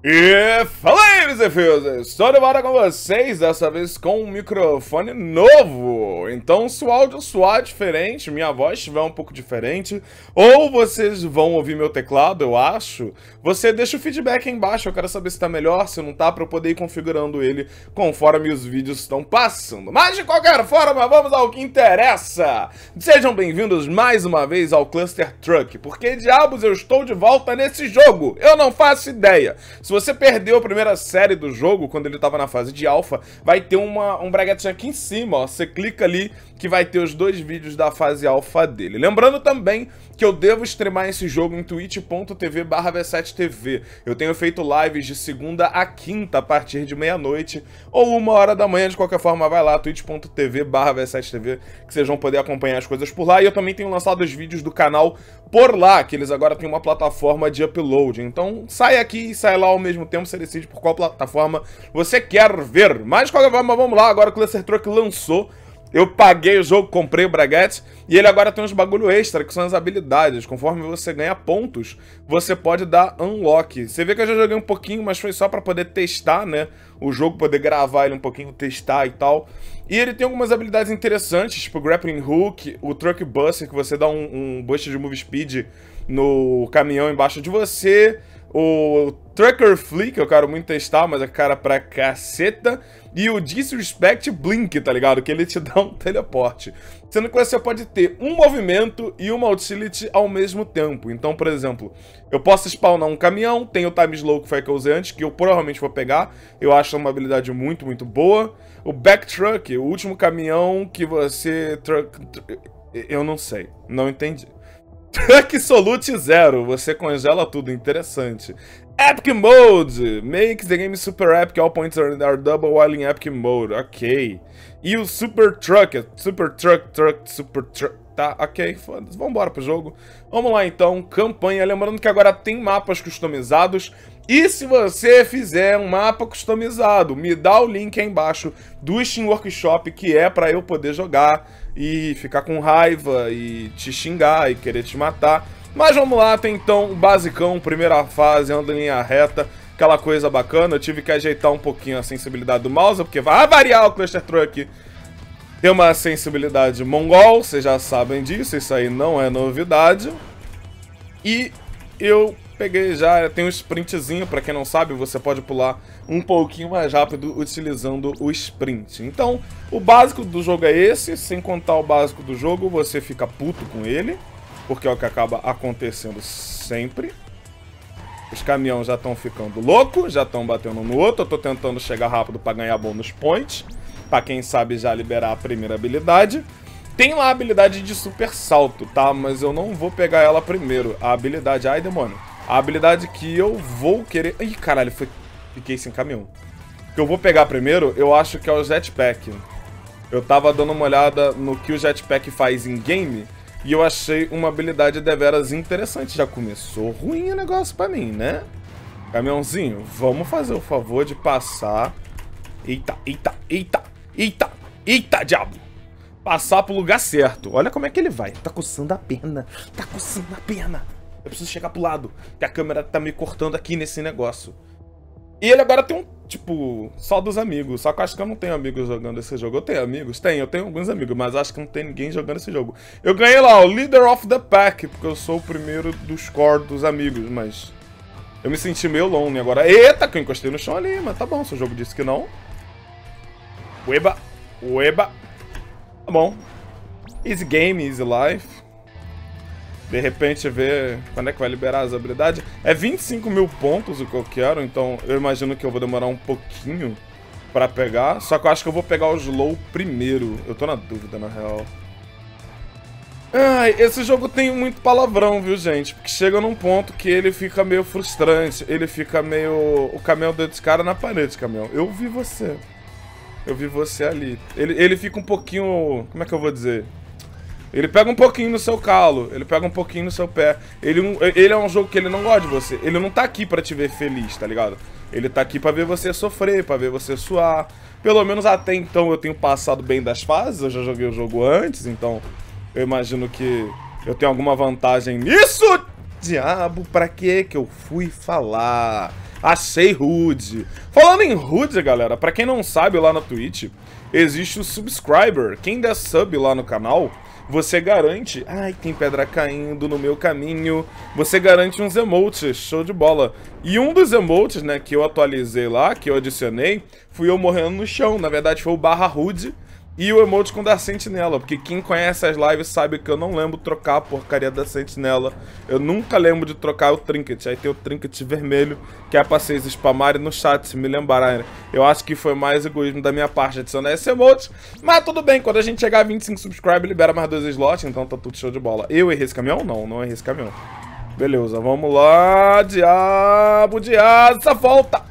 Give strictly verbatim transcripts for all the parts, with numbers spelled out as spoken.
E fala aí, meus defesas! Estou de volta com vocês, dessa vez com um microfone novo. Então, se o áudio soar diferente, minha voz estiver um pouco diferente, ou vocês vão ouvir meu teclado, eu acho, você deixa o feedback aí embaixo. Eu quero saber se tá melhor, se não tá, pra eu poder ir configurando ele conforme os vídeos estão passando. Mas, de qualquer forma, vamos ao que interessa! Sejam bem-vindos mais uma vez ao Cluster Truck. Por que diabos eu estou de volta nesse jogo? Eu não faço ideia. Se você perdeu a primeira série do jogo, quando ele estava na fase de alpha, vai ter uma, um braguetinho aqui em cima, ó. Você clica ali que vai ter os dois vídeos da fase alpha dele. Lembrando também que eu devo streamar esse jogo em twitch ponto tv barra v sete t v. Eu tenho feito lives de segunda a quinta a partir de meia-noite ou uma hora da manhã. De qualquer forma, vai lá, twitch ponto tv barra v sete t v, que vocês vão poder acompanhar as coisas por lá. E eu também tenho lançado os vídeos do canal por lá, que eles agora têm uma plataforma de upload. Então sai aqui e sai lá ao mesmo tempo, você decide por qual plataforma você quer ver. Mas de qualquer forma, vamos lá, agora que o Cluster Truck lançou, eu paguei o jogo, comprei o braguete, e ele agora tem uns bagulho extra, que são as habilidades. Conforme você ganha pontos, você pode dar unlock. Você vê que eu já joguei um pouquinho, mas foi só pra poder testar, né? O jogo, poder gravar ele um pouquinho, testar e tal. E ele tem algumas habilidades interessantes, tipo o Grappling Hook, o Truck Buster, que você dá um, um boost de move speed no caminhão embaixo de você. O Trucker Flee, que eu quero muito testar, mas é cara pra caceta. E o Disrespect Blink, tá ligado? Que ele te dá um teleporte. Sendo que você pode ter um movimento e uma utility ao mesmo tempo. Então, por exemplo, eu posso spawnar um caminhão, tem o Time Slow, que foi que eu usei antes, que eu provavelmente vou pegar. Eu acho uma habilidade muito, muito boa. O Back Truck, o último caminhão que você... Truck... Eu não sei, não entendi. Truck Solute Zero, você congela tudo, interessante. Epic Mode, makes the game super epic, all points are, are double while in epic mode, ok. E o Super Truck, Super Truck, Truck, Super Truck, tá, ok, foda-se, vambora pro jogo. Vamos lá então, campanha, lembrando que agora tem mapas customizados. E se você fizer um mapa customizado, me dá o link aí embaixo do Steam Workshop, que é pra eu poder jogar e ficar com raiva e te xingar e querer te matar. Mas vamos lá, tem então o basicão, primeira fase, anda em linha reta, aquela coisa bacana. Eu tive que ajeitar um pouquinho a sensibilidade do mouse, porque vai variar o Cluster Truck. Tem uma sensibilidade mongol, vocês já sabem disso, isso aí não é novidade. E eu peguei já, tem um sprintzinho, pra quem não sabe, você pode pular um pouquinho mais rápido utilizando o sprint. Então, o básico do jogo é esse, sem contar o básico do jogo, você fica puto com ele, porque é o que acaba acontecendo sempre. Os caminhões já estão ficando loucos, já estão batendo um no outro, eu tô tentando chegar rápido pra ganhar bônus points, pra quem sabe já liberar a primeira habilidade. Tem lá a habilidade de super salto, tá? Mas eu não vou pegar ela primeiro. A habilidade... Ai, demônio. A habilidade que eu vou querer... Ih, caralho, foi... fiquei sem caminhão. O que eu vou pegar primeiro, eu acho que é o Jetpack. Eu tava dando uma olhada no que o Jetpack faz em game e eu achei uma habilidade deveras interessante. Já começou ruim o negócio pra mim, né? Caminhãozinho, vamos fazer o favor de passar... Eita, eita, eita, eita, eita, diabo! Passar pro lugar certo. Olha como é que ele vai. Tá coçando a perna. Tá coçando a perna. Eu preciso chegar pro lado, que a câmera tá me cortando aqui nesse negócio. E ele agora tem um, tipo, só dos amigos. Só que eu acho que eu não tenho amigos jogando esse jogo. Eu tenho amigos? Tenho, eu tenho alguns amigos, mas acho que não tem ninguém jogando esse jogo. Eu ganhei lá o Leader of the Pack, porque eu sou o primeiro do score dos amigos, mas... eu me senti meio lonely agora. Eita, que eu encostei no chão ali, mas tá bom, se o jogo disse que não. Ueba, ueba. Tá bom. Easy game, easy life. De repente ver quando é que vai liberar as habilidades. É vinte e cinco mil pontos o que eu quero, então eu imagino que eu vou demorar um pouquinho pra pegar. Só que eu acho que eu vou pegar o slow primeiro. Eu tô na dúvida, na real. Ai, esse jogo tem muito palavrão, viu, gente? Porque chega num ponto que ele fica meio frustrante. Ele fica meio... o caminhão deu descara na parede, caminhão. Eu vi você. Eu vi você ali. Ele, ele fica um pouquinho... como é que eu vou dizer? Ele pega um pouquinho no seu calo. Ele pega um pouquinho no seu pé. Ele, ele é um jogo que ele não gosta de você. Ele não tá aqui pra te ver feliz, tá ligado? Ele tá aqui pra ver você sofrer, pra ver você suar. Pelo menos até então eu tenho passado bem das fases. Eu já joguei o jogo antes, então... eu imagino que eu tenho alguma vantagem nisso. Diabo, pra que que eu fui falar? Achei rude. Falando em rude, galera, pra quem não sabe, lá na Twitch, existe o subscriber. Quem der sub lá no canal, você garante... Ai, tem pedra caindo no meu caminho. Você garante uns emotes, show de bola. E um dos emotes, né, que eu atualizei lá, que eu adicionei, fui eu morrendo no chão. Na verdade, foi o barra rude. E o emote com da sentinela, porque quem conhece as lives sabe que eu não lembro trocar a porcaria da sentinela. Eu nunca lembro de trocar o trinket. Aí tem o trinket vermelho, que é pra vocês spamarem no chat, se me lembrarem. Eu acho que foi mais egoísmo da minha parte adicionar esse emote. Mas tudo bem, quando a gente chegar a vinte e cinco subscribers, libera mais dois slots, então tá tudo show de bola. Eu errei esse caminhão? Não, não errei esse caminhão. Beleza, vamos lá. Diabo, diabo, essa volta.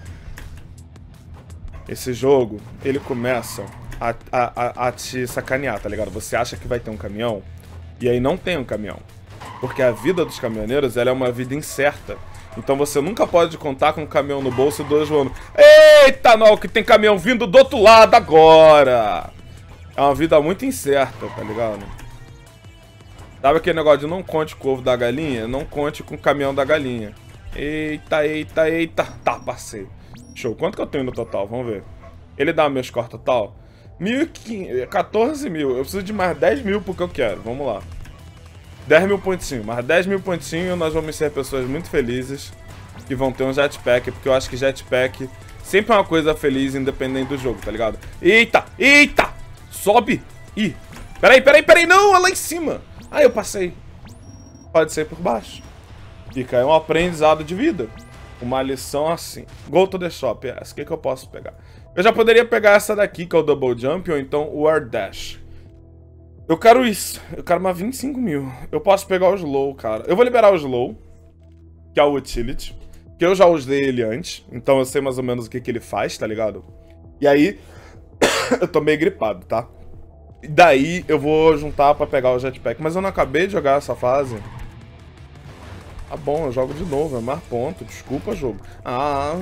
Esse jogo, ele começa... A, a, a te sacanear, tá ligado? Você acha que vai ter um caminhão e aí não tem um caminhão. Porque a vida dos caminhoneiros, ela é uma vida incerta. Então você nunca pode contar com um caminhão no bolso e dois voando. Eita, não, que tem caminhão vindo do outro lado agora! É uma vida muito incerta, tá ligado? Sabe aquele negócio de não conte com o ovo da galinha? Não conte com o caminhão da galinha. Eita, eita, eita. Tá, passei. Show. Quanto que eu tenho no total? Vamos ver. Ele dá meu score total? mil e quinhentos, quatorze mil. Eu preciso de mais dez mil porque eu quero. Vamos lá. dez mil pontinhos. Mais dez mil pontinhos, nós vamos ser pessoas muito felizes que vão ter um jetpack, porque eu acho que jetpack sempre é uma coisa feliz, independente do jogo, tá ligado? Eita! Eita! Sobe! Ih! Peraí, peraí, peraí! Não! É lá em cima! Ah, eu passei. Pode ser por baixo. Fica aí um aprendizado de vida. Uma lição assim. Go to the shop. Yes. O que, que eu posso pegar? Eu já poderia pegar essa daqui, que é o Double Jump, ou então o Air Dash. Eu quero isso. Eu quero uma vinte e cinco mil. Eu posso pegar o Slow, cara. Eu vou liberar o Slow, que é o Utility, que eu já usei ele antes. Então eu sei mais ou menos o que, que ele faz, tá ligado? E aí, eu tô meio gripado, tá? E daí eu vou juntar pra pegar o Jetpack. Mas eu não acabei de jogar essa fase. Tá bom, eu jogo de novo, é mais ponto. Desculpa, jogo. Ah,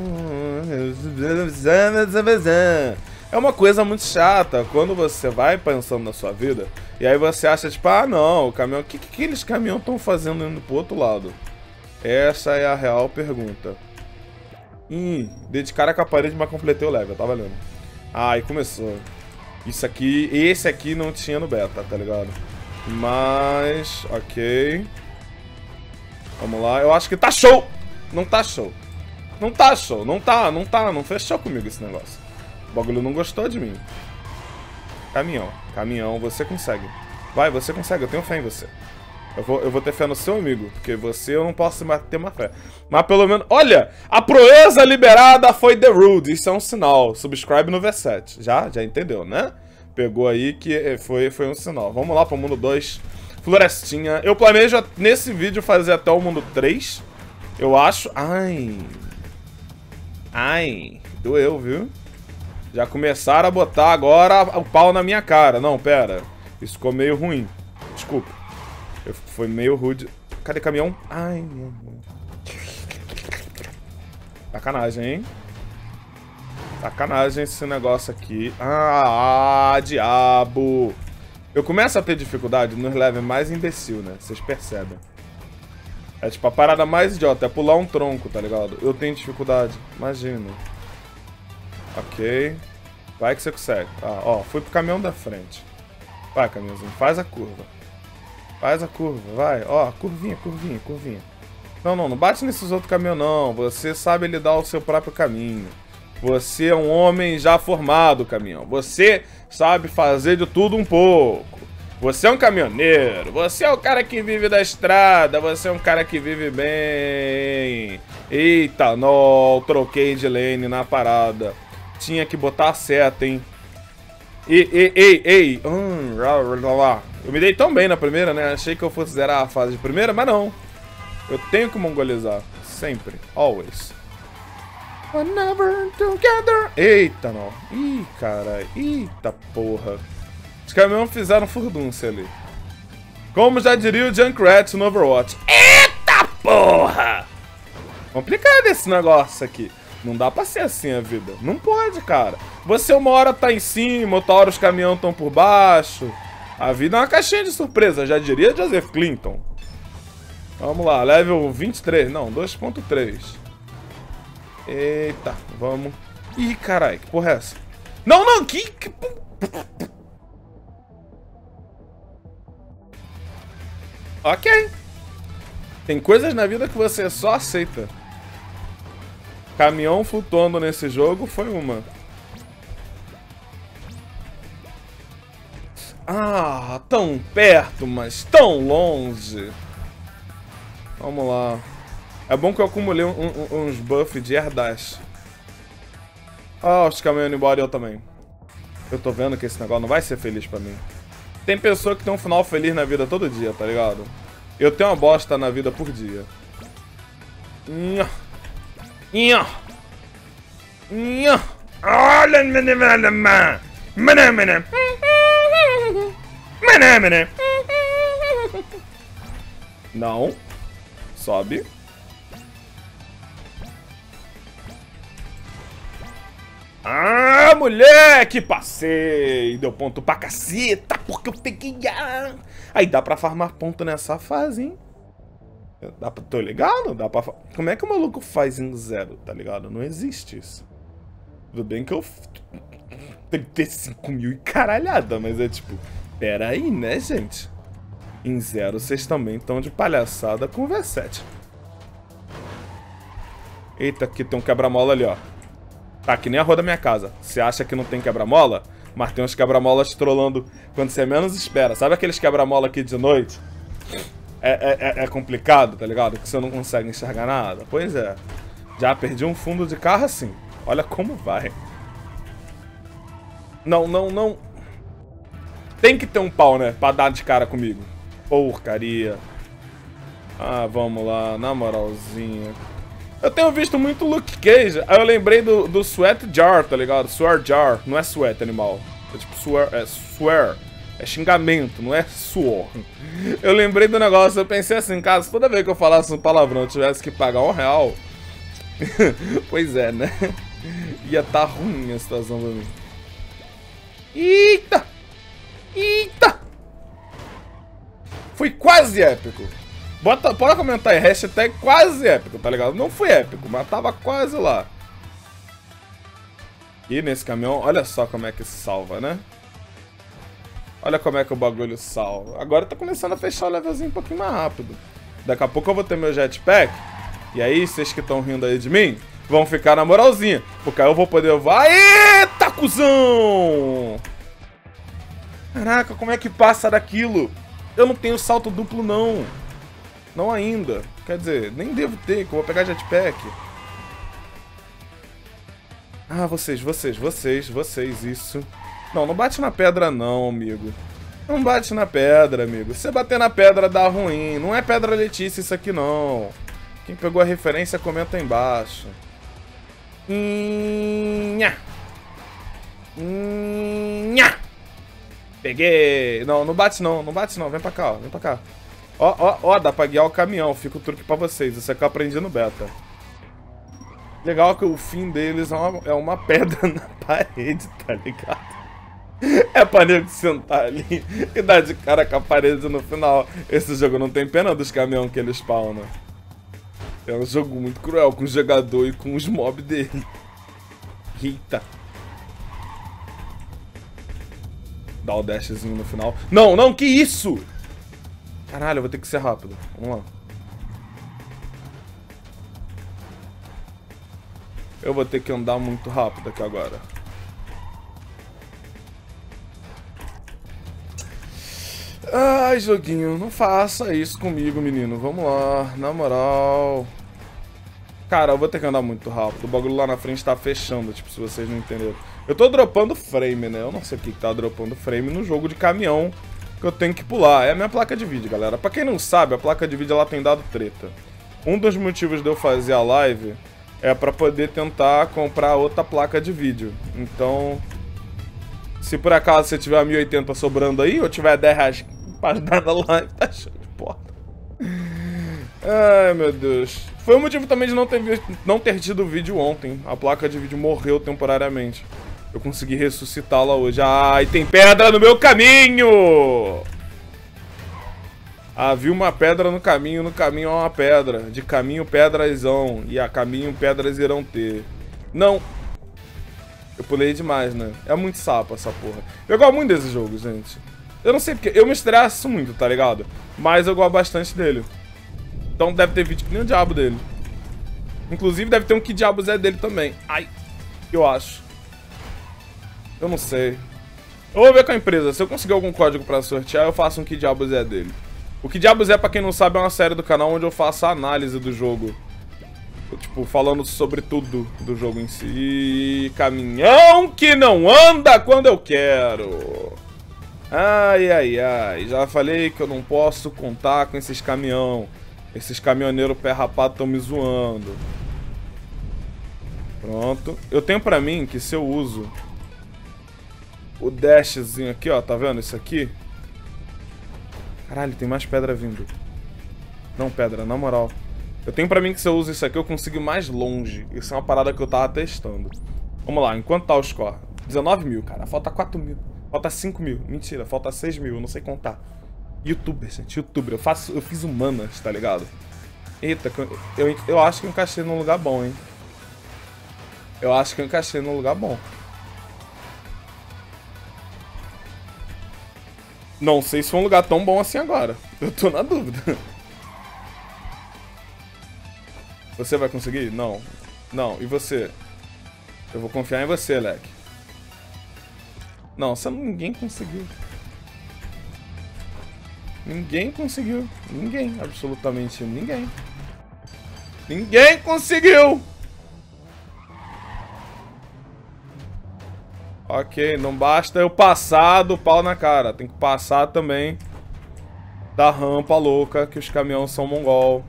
é uma coisa muito chata quando você vai pensando na sua vida e aí você acha, tipo, ah, não, o caminhão... O que, que aqueles caminhões estão fazendo indo pro outro lado? Essa é a real pergunta. Ih, dei de cara com a parede, mas completei o level, tá valendo. Ah, e começou. Isso aqui, esse aqui não tinha no beta, tá ligado? Mas, ok... Vamos lá, eu acho que tá show! Não tá show. Não tá show, não tá, não tá, não fechou comigo esse negócio. O bagulho não gostou de mim. Caminhão, caminhão, você consegue. Vai, você consegue, eu tenho fé em você. Eu vou, eu vou ter fé no seu amigo, porque você eu não posso ter uma fé. Mas pelo menos, olha, a proeza liberada foi The Rude, isso é um sinal. Subscribe no V sete, já? Já entendeu, né? Pegou aí que foi, foi um sinal. Vamos lá pro mundo dois. Florestinha. Eu planejo nesse vídeo fazer até o mundo três. Eu acho... Ai... Ai... Doeu, viu? Já começaram a botar agora o pau na minha cara. Não, pera. Isso ficou meio ruim. Desculpa. Eu, foi meio rude. Cadê caminhão? Ai, meu Deus. Sacanagem, hein? Sacanagem esse negócio aqui. Ah, ah, diabo. Eu começo a ter dificuldade nos levels mais imbecil, né? Vocês percebem. É tipo a parada mais idiota, é pular um tronco, tá ligado? Eu tenho dificuldade, imagina. Ok. Vai que você consegue. Ah, ó, fui pro caminhão da frente. Vai, caminhãozinho, faz a curva. Faz a curva, vai. Ó, curvinha, curvinha, curvinha. Não, não, não bate nesses outros caminhões, não. Você sabe lidar o seu próprio caminho. Você é um homem já formado, caminhão. Você sabe fazer de tudo um pouco. Você é um caminhoneiro. Você é o cara que vive da estrada. Você é um cara que vive bem. Eita, não. Troquei de lane na parada. Tinha que botar a seta, hein. Ei, ei, ei, ei. Hum, eu me dei tão bem na primeira, né? Achei que eu fosse zerar a fase de primeira, mas não. Eu tenho que mongolizar. Sempre. Always. Never together. Eita, não. Ih, cara. Eita, porra. Os caminhões fizeram furdúncia ali. Como já diria o Junkrat no Overwatch. Eita, porra. Complicado esse negócio aqui. Não dá pra ser assim a vida. Não pode, cara. Você uma hora tá em cima, outra hora os caminhões estão por baixo. A vida é uma caixinha de surpresa, já diria Joseph Clinton. Vamos lá, level vinte e três. Não, dois ponto três. Eita, vamos. Ih, caralho, que porra é essa? Não, não, que... que... Ok. Tem coisas na vida que você só aceita. Caminhão flutuando nesse jogo foi uma. Ah, tão perto, mas tão longe. Vamos lá. É bom que eu acumulei um, um, uns buffs de air dash. Ah, os caminhões indo embora e eu também. Eu tô vendo que esse negócio não vai ser feliz pra mim. Tem pessoa que tem um final feliz na vida todo dia, tá ligado? Eu tenho uma bosta na vida por dia. Nha. Nha. Nha. Olha, mene, mene, mene. Mene, mene. Mene, mene. Não. Sobe. Ah, moleque, passei. Deu ponto pra caceta, porque eu peguei a... Aí dá pra farmar ponto nessa fase, hein? Dá pra... Tô ligado? Dá pra... Como é que o maluco faz em zero, tá ligado? Não existe isso. Tudo bem que eu... Tem que ter cinco mil e caralhada, mas é tipo... Pera aí, né, gente? Em zero vocês também estão de palhaçada com o V sete. Eita, aqui tem um quebra-mola ali, ó. Tá que nem a rua da minha casa. Você acha que não tem quebra-mola? Mas tem uns quebra-molas trollando quando você menos espera. Sabe aqueles quebra-mola aqui de noite? É, é, é complicado, tá ligado? Que você não consegue enxergar nada. Pois é. Já perdi um fundo de carro assim. Olha como vai. Não, não, não. Tem que ter um pau, né? Pra dar de cara comigo. Porcaria. Ah, vamos lá. Na moralzinha. Eu tenho visto muito Luke Cage, aí eu lembrei do, do Sweat Jar, tá ligado? Swear Jar, não é sweat animal. É tipo swear, é swear, é xingamento, não é suor. Eu lembrei do negócio, eu pensei assim, cara, se toda vez que eu falasse um palavrão eu tivesse que pagar um real, pois é, né? Ia tá ruim a situação pra mim. Eita! Eita! Foi quase épico. Bota, pode comentar aí, hashtag quase épico, tá ligado? Não foi épico, mas tava quase lá. E nesse caminhão, olha só como é que salva, né? Olha como é que o bagulho salva. Agora tá começando a fechar o levelzinho um pouquinho mais rápido. Daqui a pouco eu vou ter meu jetpack. E aí, vocês que estão rindo aí de mim, vão ficar na moralzinha. Porque aí eu vou poder voar. Eita, cuzão! Caraca, como é que passa daquilo? Eu não tenho salto duplo, não. Não ainda. Quer dizer, nem devo ter, que eu vou pegar jetpack. Ah, vocês, vocês, vocês, vocês, isso. Não, não bate na pedra não, amigo. Não bate na pedra, amigo. Se você bater na pedra, dá ruim. Não é pedra Letícia isso aqui, não. Quem pegou a referência, comenta aí embaixo. Nha. Nha. Peguei. Não, não bate não, não bate não. Vem pra cá, ó. Vem pra cá. Ó, ó, ó, dá pra guiar o caminhão. Fica o truque pra vocês. Isso é que eu aprendi no beta. Legal que o fim deles é uma, é uma pedra na parede, tá ligado? É pra nego sentar ali e dar de cara com a parede no final. Esse jogo não tem pena dos caminhões que eles spawnam. É um jogo muito cruel com o jogador e com os mobs dele. Eita. Dá o dashzinho no final. Não, não, que isso? Caralho, eu vou ter que ser rápido. Vamos lá. Eu vou ter que andar muito rápido aqui agora. Ai, joguinho, não faça isso comigo, menino. Vamos lá, na moral. Cara, eu vou ter que andar muito rápido. O bagulho lá na frente tá fechando, tipo, se vocês não entenderam. Eu tô dropando frame, né? Eu não sei o que que tá dropando frame no jogo de caminhão que eu tenho que pular. É a minha placa de vídeo, galera. Pra quem não sabe, a placa de vídeo ela tem dado treta. Um dos motivos de eu fazer a live é pra poder tentar comprar outra placa de vídeo. Então, se por acaso você tiver mil e oitenta sobrando aí, ou tiver dez reais pra dar na live, tá show de porta. Ai, meu Deus. Foi o motivo também de não ter, não ter tido vídeo ontem. A placa de vídeo morreu temporariamente. Eu consegui ressuscitá-la hoje. Ai, tem pedra no meu caminho! Havia uma pedra no caminho, no caminho há uma pedra. De caminho pedras hão, e a caminho pedras irão ter. Não. Eu pulei demais, né? É muito sapo essa porra. Eu gosto muito desse jogo, gente. Eu não sei porque. Eu me estresso muito, tá ligado? Mas eu gosto bastante dele. Então deve ter vídeo que nem o diabo dele. Inclusive deve ter um que diabos é dele também. Ai. Eu acho. Eu não sei. Eu vou ver com a empresa. Se eu conseguir algum código pra sortear, eu faço um que diabos é dele. O que diabos é, pra quem não sabe, é uma série do canal onde eu faço a análise do jogo. Tipo, falando sobre tudo do jogo em si. Caminhão que não anda quando eu quero. Ai, ai, ai. Já falei que eu não posso contar com esses caminhão. Esses caminhoneiros pé rapado estão me zoando. Pronto. Eu tenho pra mim que se eu uso o dashzinho aqui, ó. Tá vendo isso aqui? Caralho, tem mais pedra vindo. Não, pedra, na moral. Eu tenho pra mim que se eu uso isso aqui, eu consigo ir mais longe. Isso é uma parada que eu tava testando. Vamos lá, enquanto tá o score? dezenove mil, cara. Falta quatro mil. Falta cinco mil. Mentira, falta seis mil. Eu não sei contar. Youtuber, gente. Youtuber. Eu, faço, eu fiz humanas, tá ligado? Eita, eu, eu, eu acho que eu encaixei num lugar bom, hein. Eu acho que eu encaixei num lugar bom. Não sei se foi um lugar tão bom assim agora. Eu tô na dúvida. Você vai conseguir? Não. Não. E você? Eu vou confiar em você, Leque. Não, você, ninguém conseguiu. Ninguém conseguiu. Ninguém. Absolutamente ninguém. Ninguém conseguiu! Ok, não basta eu passar do pau na cara. Tem que passar também da rampa louca, que os caminhões são mongol.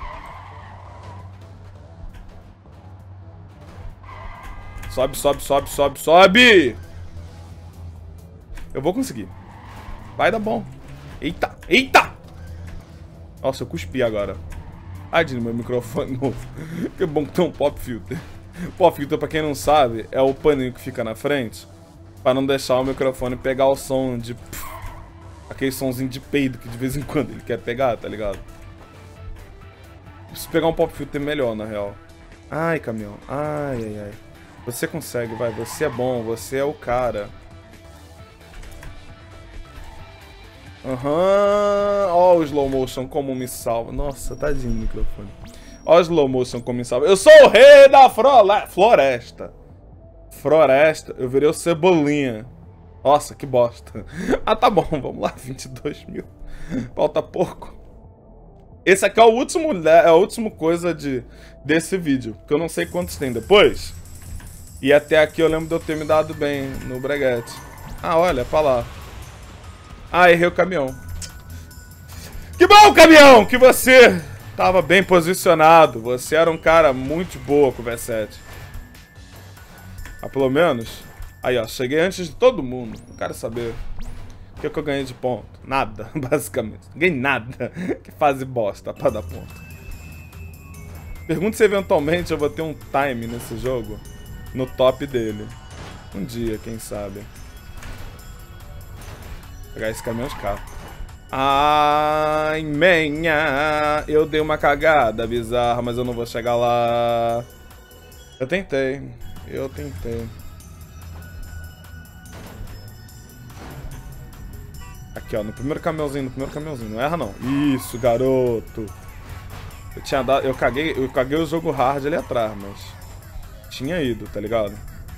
Sobe, sobe, sobe, sobe, sobe! Eu vou conseguir. Vai dar bom. Eita, eita! Nossa, eu cuspi agora. Ai, de meu microfone novo. Que bom que tem um pop filter. Pop filter, pra quem não sabe, é o paninho que fica na frente pra não deixar o microfone pegar o som de... Pff, aquele somzinho de peido que de vez em quando ele quer pegar, tá ligado? Preciso pegar um pop filter melhor, na real. Ai, caminhão. Ai, ai, ai. Você consegue, vai. Você é bom. Você é o cara. Aham. Uhum. Ó o slow motion como me salva. Nossa, tadinho do microfone. Ó o slow motion como me salva. Eu sou o rei da floresta. Floresta. Eu virei o Cebolinha. Nossa, que bosta. Ah, tá bom. Vamos lá. vinte e dois mil. Falta pouco. Esse aqui é o último, é a última coisa de, desse vídeo. Que eu não sei quantos tem depois. E até aqui eu lembro de eu ter me dado bem no breguete. Ah, olha, pra lá. Ah, errei o caminhão. Que bom, caminhão, que você tava bem posicionado. Você era um cara muito boa com o V sete. Ah, pelo menos. Aí, ó, cheguei antes de todo mundo. Não quero saber. O que, é que eu ganhei de ponto? Nada, basicamente. Ganhei nada. Que fase bosta pra dar ponto. Pergunto se eventualmente eu vou ter um time nesse jogo. No top dele. Um dia, quem sabe. Vou pegar esse caminhão de carro. Ai, menha. Eu dei uma cagada bizarra, mas eu não vou chegar lá. Eu tentei. Eu tentei. Aqui, ó. No primeiro caminhãozinho, no primeiro caminhãozinho. Não erra, não. Isso, garoto. Eu tinha dado... Eu caguei, eu caguei o jogo hard ali atrás, mas... Tinha ido, tá ligado?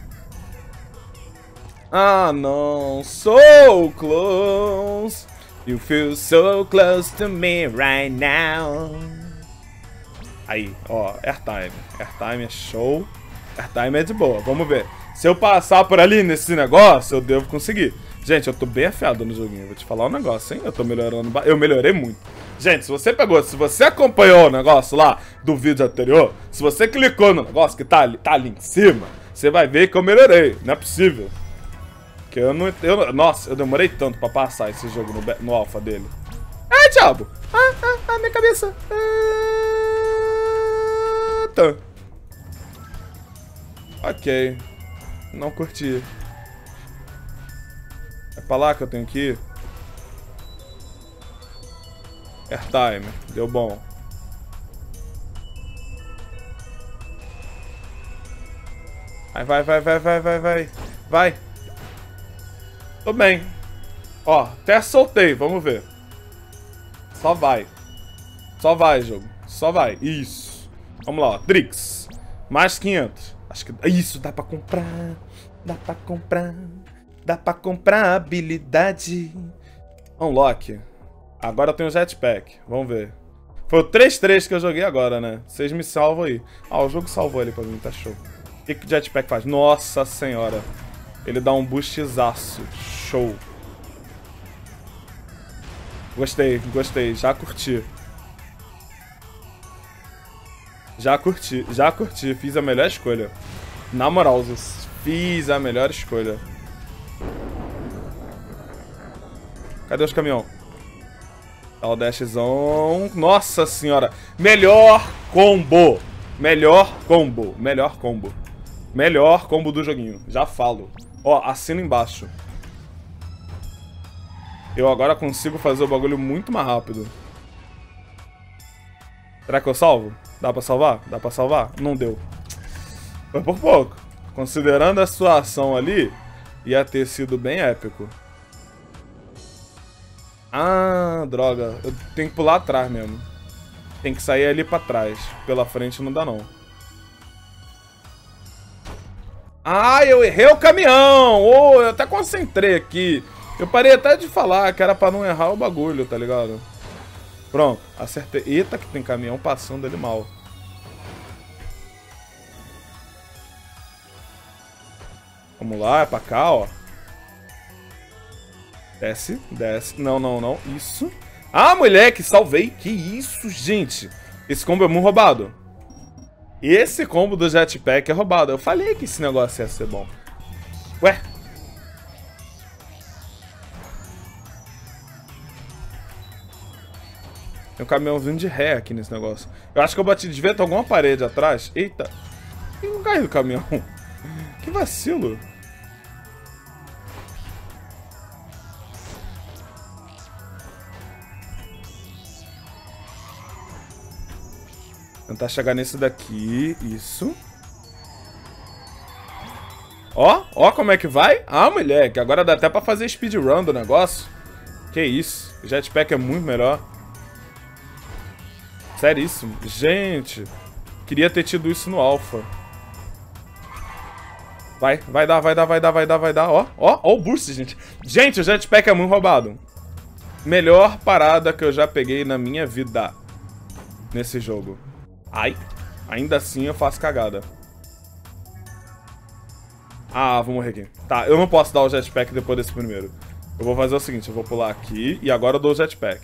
Ah, não. So close. You feel so close to me right now. Aí, ó. Airtime. Airtime é show. Airtime é de boa. Vamos ver. Se eu passar por ali nesse negócio, eu devo conseguir. Gente, eu tô bem afiado no joguinho. Vou te falar um negócio, hein? Eu tô melhorando. Eu melhorei muito. Gente, se você pegou, se você acompanhou o negócio lá do vídeo anterior, se você clicou no negócio que tá ali, tá ali em cima, você vai ver que eu melhorei. Não é possível. Que eu não... Eu, nossa, eu demorei tanto pra passar esse jogo no, no alpha dele. Ai, diabo! Ah, ah, ah, minha cabeça! Ah, tá. Ok. Não curti. É pra lá que eu tenho que ir? Airtime. Deu bom. Vai, vai, vai, vai, vai, vai, vai. Vai. Tô bem. Ó, até soltei, vamos ver. Só vai. Só vai, jogo. Só vai. Isso. Vamos lá, ó. Drix. Mais quinhentos. Acho que... Isso, dá pra comprar. Dá pra comprar. Dá pra comprar habilidade. Unlock. Agora eu tenho jetpack. Vamos ver. Foi o três três que eu joguei agora, né? Vocês me salvam aí. Ah, o jogo salvou ali pra mim, tá show. O que que o jetpack faz? Nossa senhora. Ele dá um boostzaço. Show. Gostei, gostei. Já curti. Já curti, já curti. Fiz a melhor escolha. Na moral, fiz a melhor escolha. Cadê os caminhão? Dá o dashzão. Nossa senhora. Melhor combo. Melhor combo. Melhor combo. Melhor combo do joguinho. Já falo. Ó, assina embaixo. Eu agora consigo fazer o bagulho muito mais rápido. Será que eu salvo? Dá pra salvar? Dá pra salvar? Não deu. Foi por pouco. Considerando a sua ação ali, ia ter sido bem épico. Ah, droga. Eu tenho que pular atrás mesmo. Tem que sair ali pra trás. Pela frente não dá não. Ah, eu errei o caminhão! Oh, eu até concentrei aqui. Eu parei até de falar que era pra não errar o bagulho, tá ligado? Pronto, acertei. Eita, que tem caminhão passando ali mal. Vamos lá, é pra cá, ó. Desce, desce. Não, não, não. Isso. Ah, moleque, salvei. Que isso, gente. Esse combo é muito roubado. Esse combo do jetpack é roubado. Eu falei que esse negócio ia ser bom. Ué? Tem um caminhãozinho de ré aqui nesse negócio. Eu acho que eu bati de vento alguma parede atrás. Eita. E não caiu do caminhão. Que vacilo. Tentar chegar nesse daqui. Isso. Ó, ó como é que vai. Ah, moleque. Agora dá até pra fazer speedrun do negócio. Que isso. O jetpack é muito melhor. Seríssimo. Gente. Queria ter tido isso no alpha. Vai, vai dar, vai dar, vai dar, vai dar, vai dar. Ó, ó, ó o boost, gente. Gente, o jetpack é muito roubado. Melhor parada que eu já peguei na minha vida. Nesse jogo. Ai, ainda assim eu faço cagada. Ah, vou morrer aqui. Tá, eu não posso dar o jetpack depois desse primeiro. Eu vou fazer o seguinte, eu vou pular aqui e agora eu dou o jetpack.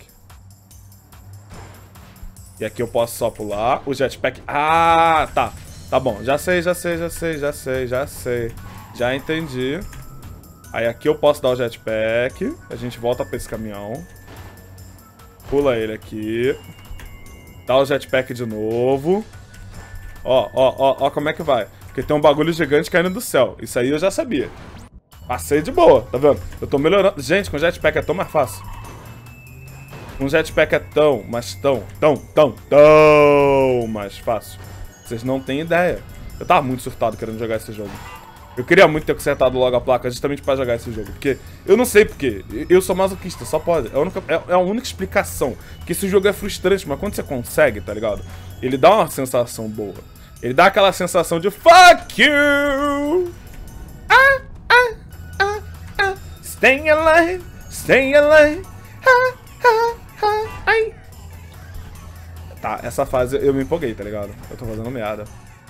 E aqui eu posso só pular. O jetpack... Ah, tá. Tá bom, já sei, já sei, já sei, já sei, já sei. Já entendi. Aí aqui eu posso dar o jetpack. A gente volta pra esse caminhão. Pula ele aqui. Dá o jetpack de novo. Ó, ó, ó, ó como é que vai. Porque tem um bagulho gigante caindo do céu. Isso aí eu já sabia. Passei de boa, tá vendo? Eu tô melhorando. Gente, com jetpack é tão mais fácil. Com jetpack é tão, mas tão, tão, tão, tão mais fácil. Vocês não têm ideia. Eu tava muito surtado querendo jogar esse jogo. Eu queria muito ter consertado logo a placa justamente pra jogar esse jogo. Porque eu não sei porquê. Eu sou masoquista, só pode. É a, única, é a única explicação. Porque esse jogo é frustrante, mas quando você consegue, tá ligado? Ele dá uma sensação boa. Ele dá aquela sensação de fuck you! Ah, ah, ah, ah. Stay alive, stay alive. Ah, ah, ah, ai. Tá, essa fase eu me empolguei, tá ligado? Eu tô fazendo meada.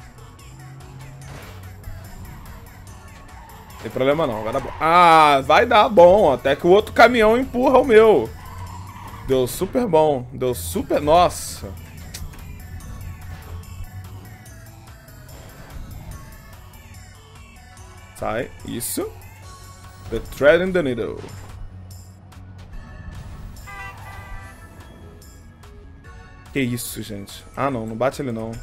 Tem problema não, vai dar bom. Ah, vai dar bom, até que o outro caminhão empurra o meu. Deu super bom, deu super... Nossa. Sai, isso. The thread in the needle. Que isso, gente. Ah, não, não bate ele não.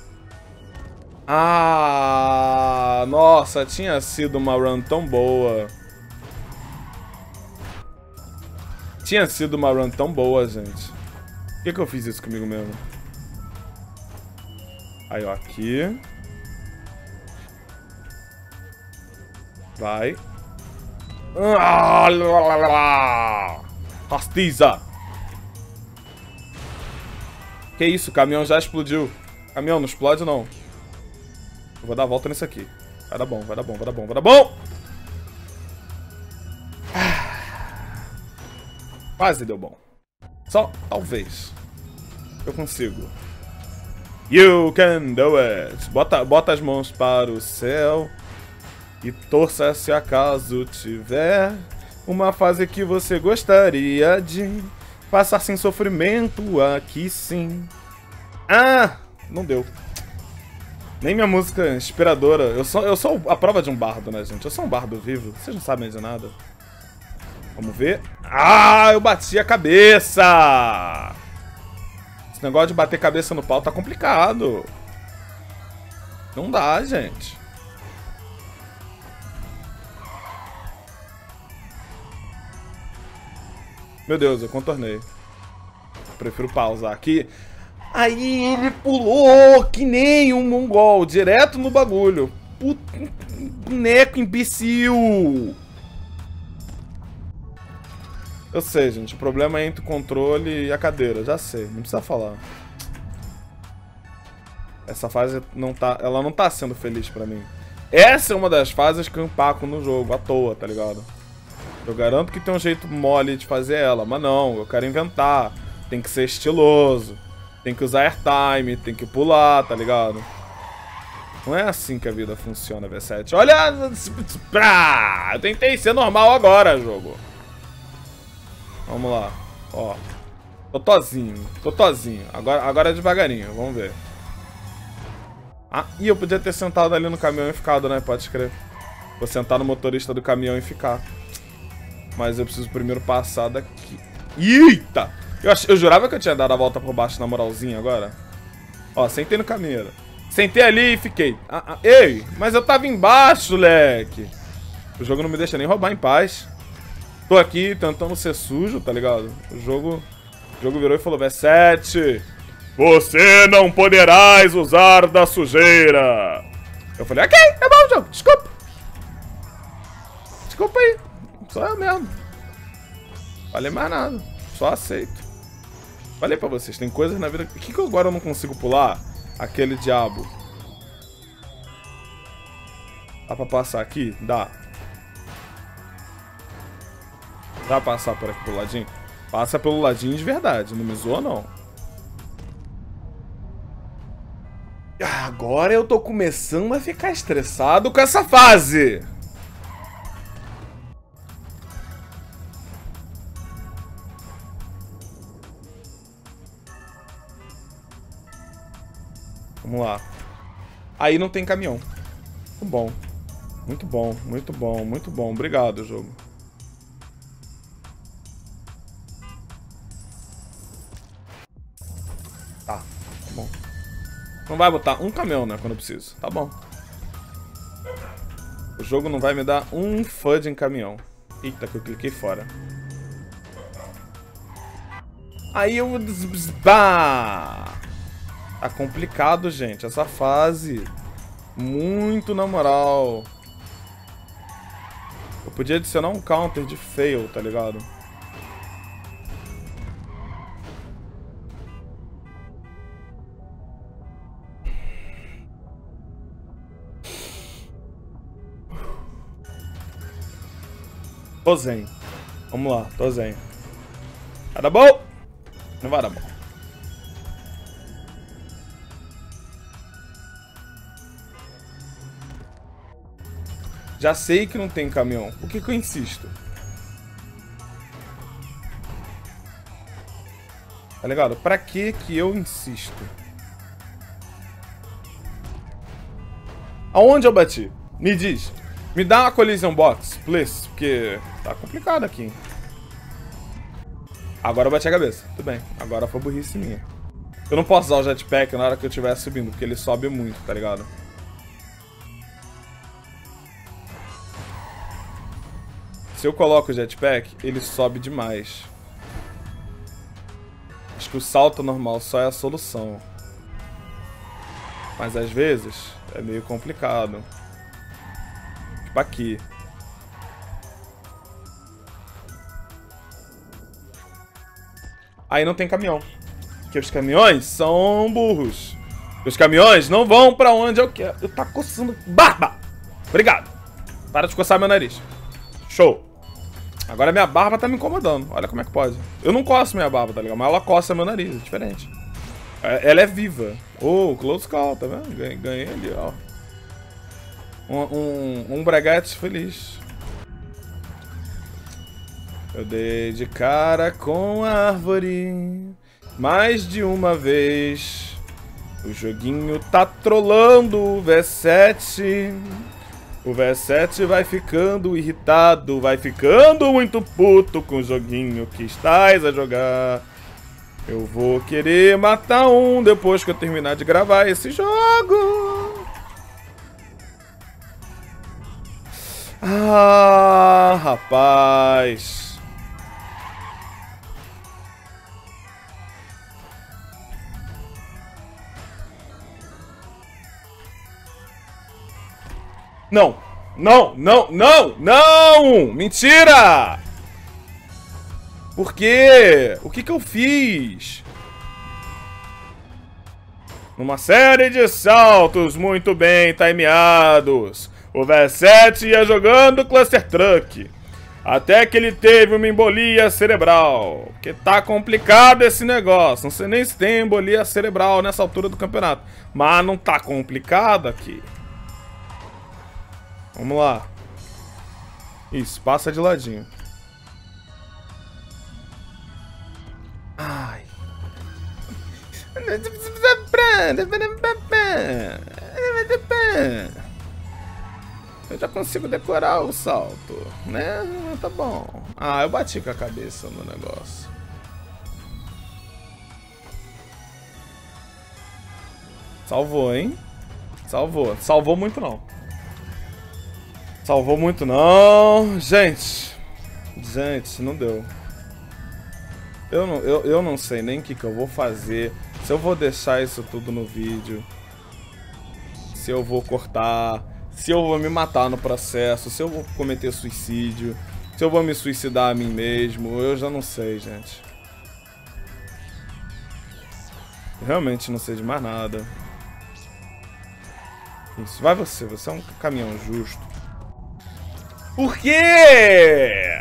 Ah, nossa, tinha sido uma run tão boa. Tinha sido uma run tão boa, gente. que que eu fiz isso comigo mesmo? Aí, ó, aqui. Vai. Rastiza! Que isso, o caminhão já explodiu. Caminhão, não explode não. Eu vou dar a volta nisso aqui. Vai dar bom, vai dar bom, vai dar bom, vai dar bom! Quase deu bom. Só, talvez. Eu consigo. You can do it. Bota, bota as mãos para o céu. E torça se acaso tiver uma fase que você gostaria de passar sem sofrimento aqui sim. Ah, não deu. Nem minha música inspiradora. Eu sou, eu sou a prova de um bardo, né, gente? Eu sou um bardo vivo. Vocês não sabem de nada. Vamos ver. Ah, eu bati a cabeça! Esse negócio de bater cabeça no pau tá complicado. Não dá, gente. Meu Deus, eu contornei. Prefiro pausar aqui. Aí ele pulou que nem um mongol, direto no bagulho. Puta, boneco imbecil. Eu sei, gente, o problema é entre o controle e a cadeira, já sei, não precisa falar. Essa fase não tá, ela não tá sendo feliz pra mim. Essa é uma das fases que eu empaco no jogo, à toa, tá ligado? Eu garanto que tem um jeito mole de fazer ela, mas não, eu quero inventar. Tem que ser estiloso, tem que usar airtime, tem que pular, tá ligado? Não é assim que a vida funciona, V sete. Olha! Eu tentei ser normal agora, jogo. Vamos lá, ó. Totozinho, totozinho. Agora, agora é devagarinho, vamos ver. Ah, e eu podia ter sentado ali no caminhão e ficado, né? Pode escrever. Vou sentar no motorista do caminhão e ficar. Mas eu preciso primeiro passar daqui. Eita! Eu, ach... eu jurava que eu tinha dado a volta por baixo na moralzinha agora. Ó, sentei no caminhão. Sentei ali e fiquei. Ah, ah, ei, mas eu tava embaixo, leque. O jogo não me deixa nem roubar em paz. Tô aqui tentando ser sujo, tá ligado? O jogo, o jogo virou e falou, V sete, você não poderás usar da sujeira. Eu falei, ok, é bom, jogo, desculpa. Desculpa aí, só eu mesmo. Falei mais nada, só aceito. Falei pra vocês, tem coisas na vida... Por que que agora eu não consigo pular aquele diabo? Dá pra passar aqui? Dá. Dá pra passar por aqui pelo ladinho? Passa pelo ladinho de verdade, não me zoa não. Agora eu tô começando a ficar estressado com essa fase. Vamos lá. Aí não tem caminhão. Muito bom. Muito bom, muito bom, muito bom. Obrigado, jogo. Tá, tá bom. Não vai botar um caminhão, né, quando eu preciso. Tá bom. O jogo não vai me dar um F U D em caminhão. Eita, que eu cliquei fora. Aí eu... Bah! Tá complicado, gente, essa fase. Muito na moral. Eu podia adicionar um counter de fail, tá ligado? Tô zen. Vamos lá, tô zen. Vai dar bom? Não vai dar bom. Já sei que não tem caminhão. Por que que eu insisto? Tá ligado? Pra que que eu insisto? Aonde eu bati? Me diz. Me dá uma collision box, please. Porque tá complicado aqui. Agora eu bati a cabeça. Tudo bem. Agora foi burrice minha. Eu não posso usar o jetpack na hora que eu estiver subindo, porque ele sobe muito, tá ligado? Se eu coloco o jetpack, ele sobe demais. Acho que que o salto normal só é a solução. Mas às vezes é meio complicado. Tipo aqui. Aí não tem caminhão. Porque os caminhões são burros. Os caminhões não vão pra onde eu quero. Eu tá coçando. Barba! Obrigado. Para de coçar meu nariz. Show. Agora minha barba tá me incomodando. Olha como é que pode. Eu não coço minha barba, tá ligado? Mas ela coça meu nariz. É diferente. Ela é viva. Oh, close call, tá vendo? Ganhei, ganhei ali, ó. Um, um, um braguete feliz. Eu dei de cara com a árvore mais de uma vez. O joguinho tá trollando o V sete. O V sete vai ficando irritado, vai ficando muito puto com o joguinho que estás a jogar. Eu vou querer matar um depois que eu terminar de gravar esse jogo. Ah, rapaz. Não, não, não, não, não! Mentira! Por quê? O que que eu fiz? Numa série de saltos muito bem timeados, o V sete ia jogando Cluster Truck. Até que ele teve uma embolia cerebral. Porque tá complicado esse negócio. Não sei nem se tem embolia cerebral nessa altura do campeonato. Mas não tá complicado aqui. Vamos lá. Isso, passa de ladinho. Ai. Eu já consigo decorar o salto, né? Tá bom. Ah, eu bati com a cabeça no negócio. Salvou, hein? Salvou. Salvou muito não. Salvou muito não. Gente. Gente, não deu. Eu não, eu, eu não sei nem o que, que eu vou fazer. Se eu vou deixar isso tudo no vídeo. Se eu vou cortar. Se eu vou me matar no processo. Se eu vou cometer suicídio. Se eu vou me suicidar a mim mesmo. Eu já não sei, gente. Realmente não sei de mais nada. Isso, vai você. Você é um caminhão justo. Por quê?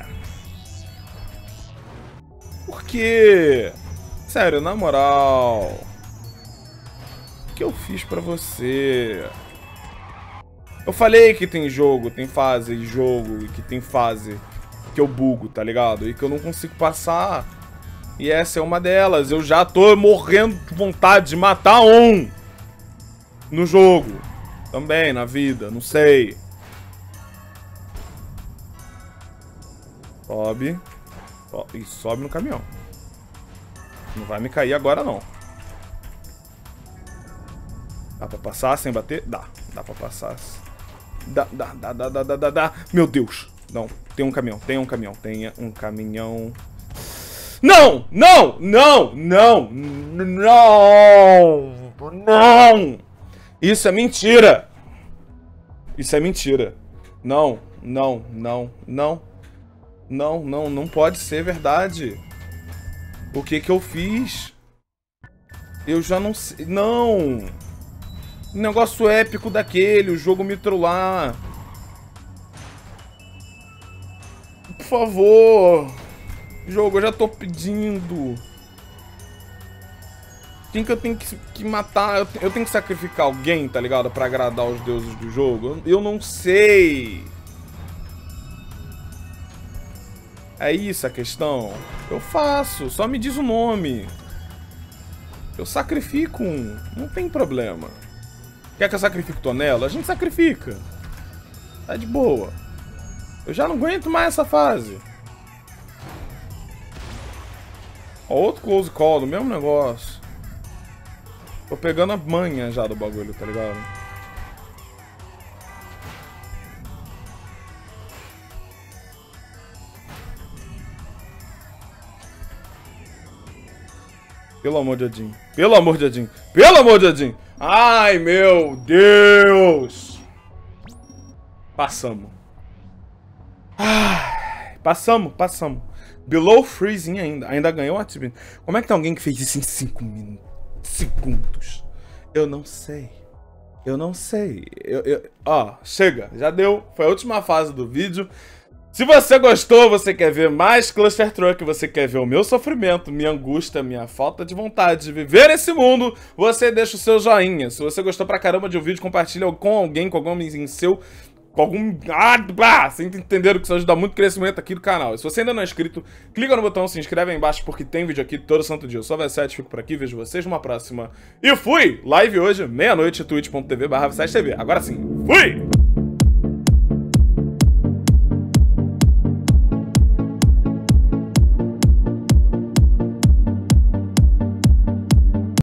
Por quê? Sério, na moral. O que eu fiz pra você? Eu falei que tem jogo, tem fase de jogo, e que tem fase que eu bugo, tá ligado? E que eu não consigo passar. E essa é uma delas. Eu já tô morrendo de vontade de matar um no jogo. Também, na vida, não sei. Sobe. Isso, sobe no caminhão. Não vai me cair agora, não. Dá pra passar sem bater? Dá. Dá pra passar. Dá, dá, dá, dá, dá, dá, dá, dá. Meu Deus. Não. Tem um caminhão. Tem um caminhão. Tem um caminhão. Não! Não! Não! Não! Não! Não! Isso é mentira! Isso é mentira. Não, não, não, não. Não, não, não pode ser verdade. O que que eu fiz? Eu já não sei. Não! Negócio épico daquele, o jogo me trollar. Por favor. Jogo, eu já tô pedindo. Quem que eu tenho que, que matar? Eu, eu tenho que sacrificar alguém, tá ligado? Pra agradar os deuses do jogo? Eu, eu não sei. É isso a questão? Eu faço, só me diz o nome. Eu sacrifico um, não tem problema. Quer que eu sacrifique Tonelo? A gente sacrifica. Tá de boa. Eu já não aguento mais essa fase. Ó, outro close call do mesmo negócio. Tô pegando a manha já do bagulho, tá ligado? Pelo amor de Odin. Pelo amor de Odin. Pelo amor de Odin. Ai, meu Deus. Passamos. Ai, passamos, passamos. Below freezing ainda. Ainda ganhou o Atibin. Como é que tem alguém que fez isso em cinco minutos? Segundos? Eu não sei. Eu não sei. Eu, eu, ó, chega. Já deu. Foi a última fase do vídeo. Se você gostou, você quer ver mais Cluster Truck, você quer ver o meu sofrimento, minha angústia, minha falta de vontade de viver nesse mundo, você deixa o seu joinha. Se você gostou pra caramba de um vídeo, compartilha com alguém, com algum em seu... Com algum... Ah, bah, vocês entenderam que isso ajuda muito o crescimento aqui do canal. E se você ainda não é inscrito, clica no botão, se inscreve aí embaixo, porque tem vídeo aqui todo santo dia. Eu sou o V sete, fico por aqui, vejo vocês numa próxima. E fui! Live hoje, meia-noite, twitch ponto tv barra V sete T V. Agora sim, fui!